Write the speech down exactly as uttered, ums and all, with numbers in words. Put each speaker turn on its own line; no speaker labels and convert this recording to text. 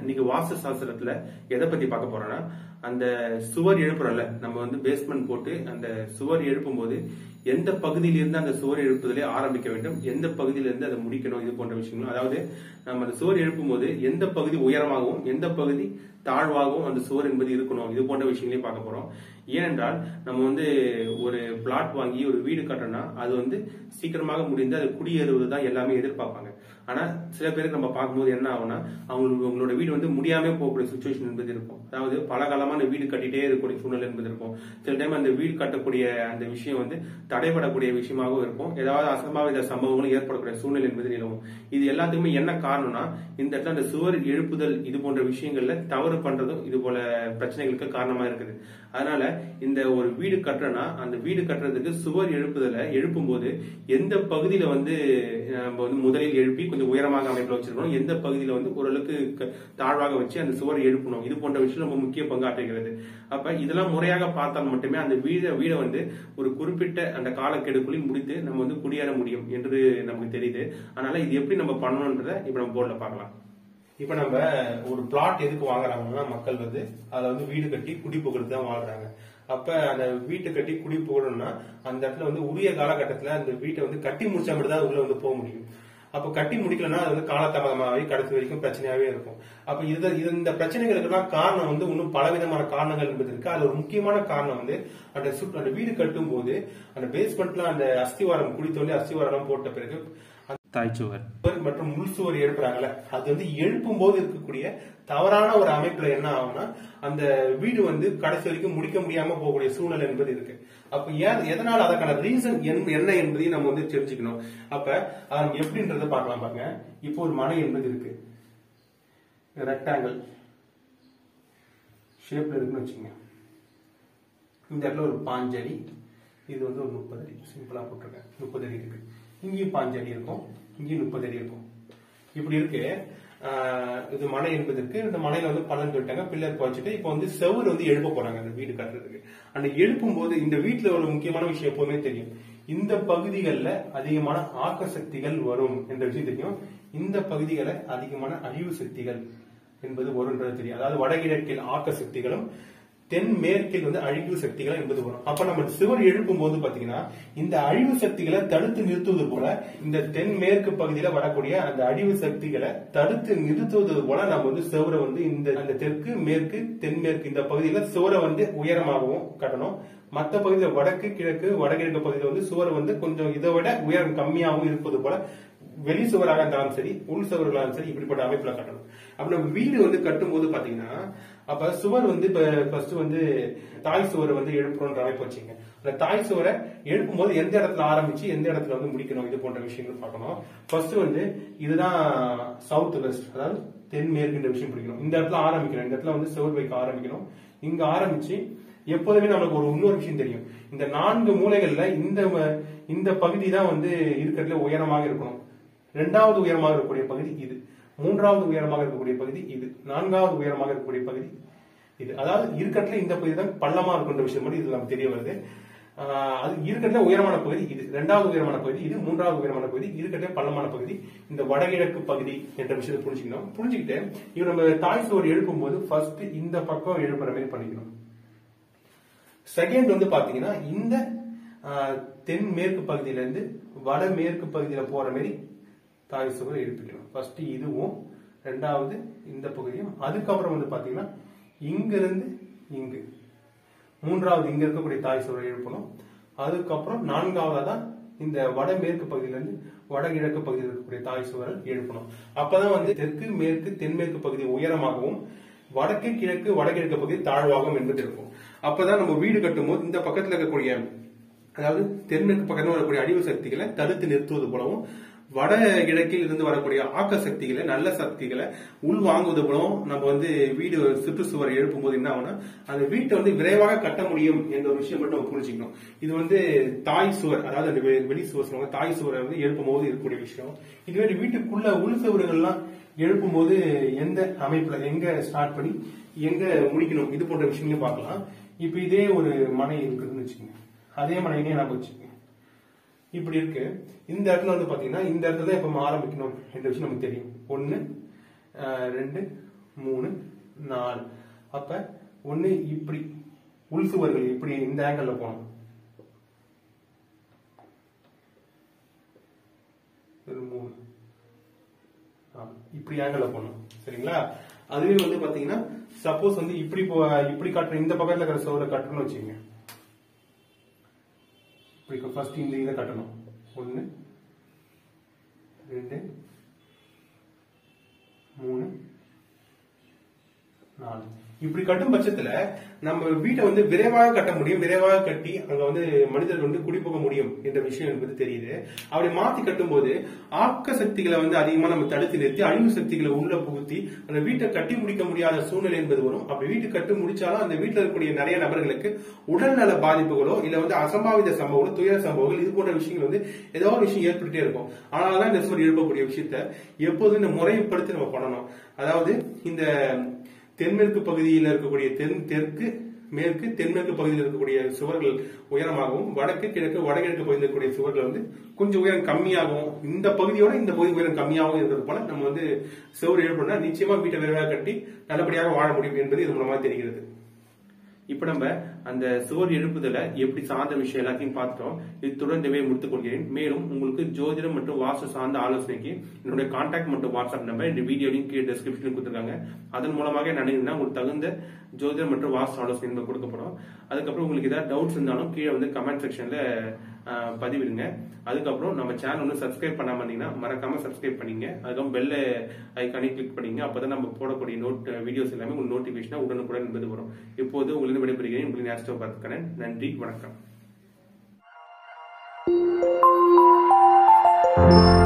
இன்னைக்கு வாஸ்து சாஸ்திரத்துல எதை பத்தி பார்க்க போறோம்னா, அந்த சுவர் எழுப்புறோம்ல, நம்ம வந்து பேஸ்மெண்ட் போட்டு அந்த சுவர் எழுப்பும் போது எந்த பகுதியிலிருந்து அந்த சுவர் எழுப்புதலே ஆரம்பிக்க வேண்டும், எந்த பகுதியிலிருந்து அதை முடிக்கணும், இது போன்ற விஷயங்கள். அதாவது நம்ம அந்த சுவர் எழுப்பும் போது எந்த பகுதி உயரமாகவும் எந்த பகுதி தாழ்வாகவும் அந்த சுவர் என்பது இருக்கணும், இது போன்ற விஷயங்களையும் பார்க்க போறோம். ஏனென்றால் நம்ம வந்து ஒரு பிளாட் வாங்கி ஒரு வீடு கட்டணும்னா அது வந்து சீக்கிரமாக முடிந்து அது குடியேறுவது தான் எல்லாமே எதிர்பார்ப்பாங்க. ஆனா சில பேருக்கு நம்ம பார்க்கும்போது என்ன ஆகும்னா, அவங்களுக்கு உங்களோட வீடு வந்து முடியாம போகக்கூடிய சுச்சுவேஷன் என்பது இருக்கும். அதாவது பல காலமான வீடு கட்டிட்டே இருக்கக்கூடிய சூழ்நிலை என்பது இருக்கும். சில டைம் அந்த வீடு கட்டக்கூடிய அந்த விஷயம் வந்து தடைபடக்கூடிய விஷயமாகவும் இருக்கும். ஏதாவது அசம்பாவித சம்பவங்களும் ஏற்படக்கூடிய சூழ்நிலை என்பது நிலவும். இது எல்லாத்துக்குமே என்ன காரணம்னா, இந்த இடத்துல அந்த சுவர் எழுப்புதல் இது போன்ற விஷயங்கள்ல தவறு பண்றதும் இது போல பிரச்சனைகளுக்கு காரணமா இருக்குது. அதனால இந்த ஒரு வீடு கட்டுறனா அந்த வீடு கட்டுறதுக்கு சுவர் எழுப்புதலை எழுப்பும் போது எந்த பகுதியில வந்து நம்ம வந்து முதலில் எழுப்பி கொஞ்சம் உயரமாக அமைப்புல வச்சிருக்கணும், எந்த பகுதியில வந்து ஓரளவுக்கு தாழ்வாக வச்சு அந்த சுவர் எழுப்பணும், இது போன்ற விஷயம் ரொம்ப முக்கிய பங்காற்றுகிறது. அப்ப இதெல்லாம் முறையாக பார்த்தால் மட்டுமே அந்த வீட வீடை வந்து ஒரு குறிப்பிட்ட அந்த காலக்கெடுக்குள்ளில் முடித்து நம்ம வந்து குடியேற முடியும் என்று நமக்கு தெரியுது. அதனால இது எப்படி நம்ம பண்ணணும்ன்றத இப்ப நம்ம போர்ட்ல பார்க்கலாம். இப்ப நம்ம ஒரு பிளாட் எதுக்கு வாங்குறாங்கன்னா, மக்கள் வந்து அதை வந்து வீடு கட்டி குடி புகழ்ந்து தான் வாழ்றாங்க. அப்ப அந்த வீட்டை கட்டி குடி புகழணும்னா அந்த இடத்துல வந்து உரிய காலகட்டத்துல அந்த வீட்டை வந்து கட்டி முடிச்சா மட்டும் தான் உள்ள வந்து போக முடியும். அப்ப கட்டி முடிக்கலன்னா அது வந்து காலதாமதமாகவே கடைசி வரைக்கும் பிரச்சனையாவே இருக்கும். அப்ப இது இந்த பிரச்சனைகளுக்கு எல்லாம் காரணம் வந்து இன்னும் பலவிதமான காரணங்கள் என்பது இருக்கு. அது ஒரு முக்கியமான காரணம் வந்து அந்த அந்த வீடு கட்டும் போது அந்த பேஸ்மெண்ட்ல அந்த அஸ்திவாரம் குடி தோண்டி அஸ்திவாரம் போட்ட பிறகு தாய்ச்சுவர் மற்றும் முள் சுவர் எழுப்புறாங்கல்ல, அது வந்து எழுப்பும் போது இருக்கக்கூடிய தவறான ஒரு அமைப்புல என்ன ஆகும்னா அந்த வீடு வந்து கடைசி வரைக்கும் முடிக்க முடியாம போகக்கூடிய சூழ்நிலை என்பது இருக்கு. அப்ப எதனால அதற்கான ரீசன் என்ன என்பதையும் நம்ம வந்து தெரிஞ்சுக்கணும். அப்ப அது எப்படின்றத பார்க்கலாம் பாருங்க. இப்போ ஒரு மனை என்பது இருக்கு, ரெக்டாங்கிள் ஷேப்ல இருக்குன்னு வச்சுங்க. இந்த இடத்துல ஒரு பாஞ்சு அடி, இது வந்து ஒரு முப்பது அடி சிம்பிளா போட்டிருக்கேன். முப்பது அடி இருக்கு, இங்கேயும் பாஞ்சு அடி இருக்கும், இங்கேயும் முப்பது அடி இருக்கும். இப்படி இருக்கு. இது மனை என்பதற்கு இந்த மனையில வந்து பலன் சொல்லிட்டாங்க, பில்லர் வச்சுட்டு இப்ப வந்து செவர் வந்து எழுப்ப போறாங்க அந்த வீடு கட்டுறதுக்கு. அந்த எழுப்பும் போது இந்த வீட்டுல ஒரு முக்கியமான விஷயம் எப்பவுமே தெரியும், இந்த பகுதிகளில் அதிகமான ஆக்க சக்திகள் வரும் என்ற விஷயம் தெரியும். இந்த பகுதிகளை அதிகமான அழிவு சக்திகள் என்பது வரும்ன்றது தெரியும். அதாவது வடகிழக்கில் ஆக்க சக்திகளும் தென் மேற்கில் வந்து அழிவு சக்திகள் என்பது வரும். அப்ப நம்ம சுவர் எழுப்பும் போது பாத்தீங்கன்னா இந்த அழிவு சக்திகளை தடுத்து நிறுத்துவது போல இந்த தென் மேற்கு பகுதியில வரக்கூடிய அந்த அழிவு சக்திகளை தடுத்து நிறுத்துவது போல நம்ம வந்து சுவரை வந்து இந்த அந்த தெற்கு மேற்கு தென்மேற்கு இந்த பகுதியில சுவரை வந்து உயரமாகவும் கட்டணும். மற்ற பகுதியில வடக்கு கிழக்கு வடகிழக்கு பகுதியில வந்து சுவர் வந்து கொஞ்சம் இதை விட உயரம் கம்மியாகவும் இருப்பது போல வெளி சுவராக இருந்தாலும் சரி உள் சுவர்களாலும் சரி இப்படிப்பட்ட அமைப்புல கட்டணும். அப்ப நம்ம வீடு வந்து கட்டும் போது பாத்தீங்கன்னா அப்ப சுவர் வந்து இப்ப ஃபர்ஸ்ட் வந்து தாய் சுவரை வந்து எழுப்புறோன்ற அமைப்பு வச்சுங்க. அந்த தாய் சுவரை எழுப்பும் போது எந்த இடத்துல ஆரம்பிச்சு எந்த இடத்துல வந்து முடிக்கணும், இது போன்ற விஷயங்கள் பார்க்கணும். ஃபர்ஸ்ட் வந்து இதுதான் சவுத் வெஸ்ட், அதாவது தென் மேற்கு விஷயம் பிடிக்கணும். இந்த இடத்துல ஆரம்பிக்கணும், இந்த இடத்துல வந்து சுவர் வைக்க ஆரம்பிக்கணும். இங்க ஆரம்பிச்சு எப்போதுமே நமக்கு ஒரு இன்னொரு விஷயம் தெரியும், இந்த நான்கு மூலைகள்ல இந்த இந்த பகுதி தான் வந்து இருக்கிறதுல உயரமாக இருக்கணும். இரண்டாவது உயரமாக இருக்கக்கூடிய பகுதி இது, மூன்றாவது உயரமாக இருக்கக்கூடிய பகுதி இது, நான்காவது உயரமாக இருக்கக்கூடிய பகுதி இது. அதாவது இருக்கிறதுல இந்த பகுதி தான் பள்ளமா இருக்கின்ற விஷயம் மட்டும் இது நமக்கு தெரிய வருது. அது இருக்கிறதுல உயரமான பகுதி இது, இரண்டாவது உயரமான பகுதி இது, மூன்றாவது உயரமான பகுதி, இருக்கிறதுல பள்ளமான பகுதி இந்த வடகிழக்கு பகுதி என்ற விஷயத்தை புரிஞ்சுக்கணும். புரிஞ்சுக்கிட்டு இவர் நம்ம தாய் சுவர் எழுப்பும் போது ஃபர்ஸ்ட் இந்த பக்கம் எழுப்புற மாதிரி பண்ணிக்கணும். செகண்ட் வந்து பாத்தீங்கன்னா இந்த தென் மேற்கு பகுதியில இருந்து வடமேற்கு பகுதியில போற மாதிரி தாய் சுவர் எழுப்பிக்கணும். ஃபர்ஸ்ட் இதுவும் ரெண்டாவது இந்த பகுதியும், அதுக்கப்புறம் வந்து பாத்தீங்கன்னா இங்க இருந்து இங்கு மூன்றாவது இங்க இருக்கக்கூடிய தாய் சுவரை எழுப்பணும். அதுக்கப்புறம் நான்காவதா தான் இந்த வடமேற்கு பகுதியில இருந்து வடகிழக்கு பகுதியில் இருக்கக்கூடிய தாய் சுவரை எழுப்பணும். அப்பதான் வந்து தெற்கு மேற்கு தென்மேற்கு பகுதி உயரமாகவும் வடக்கு கிழக்கு வடகிழக்கு பகுதி தாழ்வாகவும் என்பது இருக்கும். அப்பதான் நம்ம வீடு கட்டும் போது இந்த பக்கத்துல இருக்கக்கூடிய அதாவது தென்மேற்கு பக்கத்துல வரக்கூடிய அழிவு சக்திகளை தடுத்து நிறுத்துவது போலவும் வட கிழக்கில் இருந்து வரக்கூடிய ஆக்க சக்திகளை நல்ல சக்திகளை உள் வாங்குவது போலவும் நம்ம வந்து வீடு சுற்றுச்சுவரை எழுப்பும் போது என்ன ஆகும்னா அந்த வீட்டை வந்து விரைவாக கட்ட முடியும் என்ற ஒரு விஷயம் மட்டும் நம்ம புரிஞ்சுக்கணும். இது வந்து தாய் சுவர், அதாவது அந்த வெளி சுவர் சொல்லுவாங்க, தாய் சுவரை வந்து எழுப்பும் போது இருக்கக்கூடிய விஷயம். இதுவே வீட்டுக்குள்ள உள் சுவர்கள்லாம் எழுப்பும் போது எந்த அமைப்புல எங்க ஸ்டார்ட் பண்ணி எங்க முடிக்கணும், இது போன்ற விஷயங்களையும் பார்க்கலாம். இப்ப இதே ஒரு மனை இருக்குதுன்னு வச்சுக்கோங்க, அதே மனையிலே நம்ம வச்சுக்கோங்க. இப்படி இருக்கு. இந்த இடத்துல வந்து பாத்தீங்கன்னா இந்த இடத்துல எப்ப ஆரம்பிக்கணும் என்ற விஷயம் நமக்கு தெரியும். ஒன்னு ரெண்டு மூணு நாலு. அப்ப ஒண்ணு இப்படி உள் சுவர்கள் இப்படி இந்த ஆங்கிள் போகணும். மூணு இப்படி ஆங்கிள் போகணும். சரிங்களா? அதுவே வந்து பாத்தீங்கன்னா சப்போஸ் வந்து இப்படி இப்படி காட்டுற இந்த பக்கத்துல இருக்கிற சுவரை கட்டணும்னு வச்சுக்கோங்க. இப்படி ஃபர்ஸ்ட் இந்த இதை கட்டணும். ஒன்னு ரெண்டு மூணு நாலு. இப்படி கட்டும் பட்சத்துல நம்ம வீட்டை வந்து விரைவாக கட்ட முடியும். விரைவாக கட்டி அங்க வந்து மனிதர்கள் வந்து குடிபோக முடியும் என்ற விஷயம் என்பது தெரியுது. அப்படி மாத்தி கட்டும் போது ஆக்க சக்திகளை வந்து அதிகமா நம்ம தடுத்து நிறுத்தி அழிவு சக்திகளை உள்ள புகுத்தி அந்த வீட்டை கட்டி முடிக்க முடியாத சூழ்நிலை என்பது வரும். அப்படி வீட்டை கட்டி முடிச்சாலும் அந்த வீட்டில் இருக்கக்கூடிய நிறைய நபர்களுக்கு உடல்நல பாதிப்புகளோ இல்ல வந்து அசம்பாவித சம்பவங்களோ துயர சம்பவங்கள் இது போன்ற விஷயங்கள் வந்து ஏதோ ஒரு விஷயம் ஏற்பட்டுட்டே இருக்கும். ஆனால்தான் இந்த மாதிரி எழுப்பக்கூடிய விஷயத்த எப்போதும் இந்த முறைப்படுத்தி நம்ம பண்ணணும். அதாவது இந்த தென்மேற்கு பகுதியில் இருக்கக்கூடிய தென் தெற்கு மேற்கு தென்மேற்கு பகுதியில் இருக்கக்கூடிய சுவர்கள் உயரமாகவும் வடக்கு கிழக்கு வடகிழக்கு பகுதியில் இருக்கக்கூடிய சுவர்கள் வந்து கொஞ்சம் உயரம் கம்மியாகவும் இந்த பகுதியோட இந்த பகுதி உயரம் கம்மியாகவும் இருக்கிறது போல நம்ம வந்து சுவர் எழுப்பணும்னா நிச்சயமா வீட்டை விரைவாக கட்டி நல்லபடியாக வாழ முடியும் என்பது இது மூலமா தெரிகிறது. இப்ப நம்ம அந்த சுவர் எழுப்புதல எப்படி சார்ந்த விஷயம் எல்லாத்தையும் பார்த்துட்டோம். இத்துடன் இந்த முடித்துக் கொள்கிறேன். மேலும் உங்களுக்கு ஜோதிடம் மற்றும் வாஸ்து சார்ந்த ஆலோசனைக்கு என்னுடைய கான்டாக்ட் மற்றும் வாட்ஸ்அப் நம்பர் இந்த வீடியோலையும் கீழே டிஸ்கிரிப்ஷன்ல கொடுத்துருக்காங்க. அதன் மூலமாக நினைங்கன்னா உங்களுக்கு தகுந்த ஜோதிடம் மற்றும் வாஸ்து ஆலோசனை கொடுக்கப்படும். அதுக்கப்புறம் உங்களுக்கு ஏதாவது டவுட்ஸ் இருந்தாலும் கீழே வந்து கமெண்ட் செக்ஷன்ல பதிவிடுங்க. அதுக்கப்புறம் நம்ம சேனல் வந்து சப்ஸ்கிரைப் பண்ணாம இருந்தீங்கன்னா மறக்காம சப்ஸ்கிரைப் பண்ணிங்க. அதுக்கப்புறம் பெல் ஐக்கானே கிளிக் பண்ணிங்க. அப்பதான் நம்ம போடக்கூடிய நோட் வீடியோஸ் எல்லாமே உங்களுக்கு நோட்டிபிகேஷனா உடனுக்குடன் என்பது வரும். இப்போது உங்களுக்கு விடைபெறுகிறேன். உங்களுக்கு நேஸ்டோ பார்த்துக்கிறேன். நன்றி, வணக்கம்.